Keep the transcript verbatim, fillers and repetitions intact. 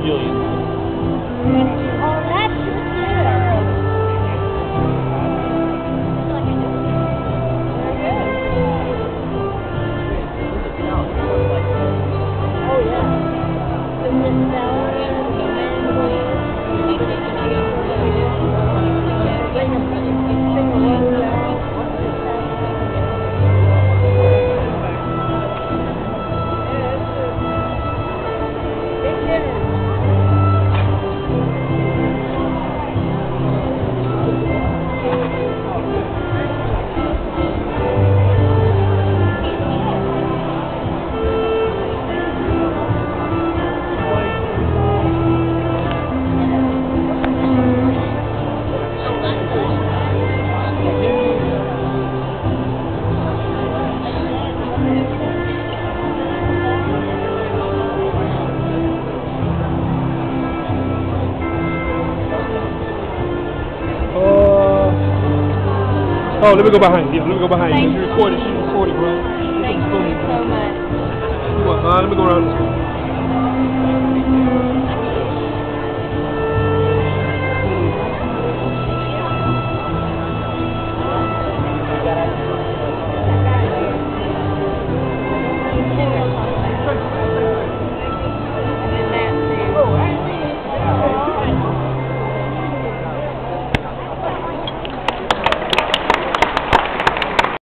Jillian. Oh, that's good. Oh, yeah. The misspelling, the language. Bring them, bring the words out. Oh, let me go behind you. Yeah, let me go behind Thank you. She's recording. She's recording, bro. Thank you so much. You want, uh, let me go around this way.